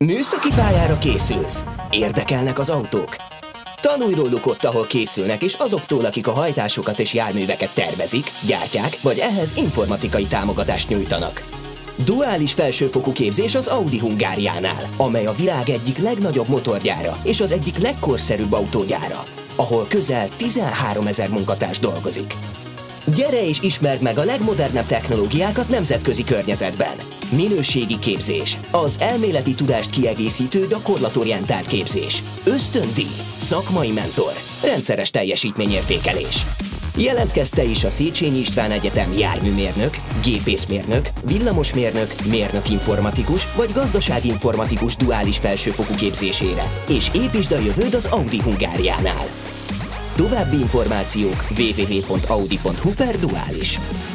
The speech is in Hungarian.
Műszaki pályára készülsz? Érdekelnek az autók? Tanulj róluk ott, ahol készülnek, és azoktól, akik a hajtásokat és járműveket tervezik, gyártják, vagy ehhez informatikai támogatást nyújtanak. Duális felsőfokú képzés az Audi Hungáriánál, amely a világ egyik legnagyobb motorgyára és az egyik legkorszerűbb autógyára, ahol közel 13 000 munkatárs dolgozik. Gyere és ismerd meg a legmodernebb technológiákat nemzetközi környezetben. Minőségi képzés, az elméleti tudást kiegészítő gyakorlatorientált képzés, ösztöndíj, szakmai mentor, rendszeres teljesítményértékelés. Jelentkezz te is a Széchenyi István Egyetem járműmérnök, gépészmérnök, villamosmérnök, mérnök-informatikus vagy gazdaságinformatikus duális felsőfokú képzésére, és építsd a jövőd az Audi Hungáriánál. További információk www.audi.hu/duális.